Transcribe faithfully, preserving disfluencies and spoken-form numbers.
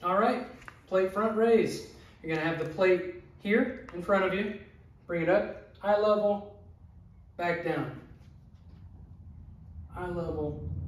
All right, plate front raise. You're gonna have the plate here in front of you. Bring it up, eye level, back down. Eye level,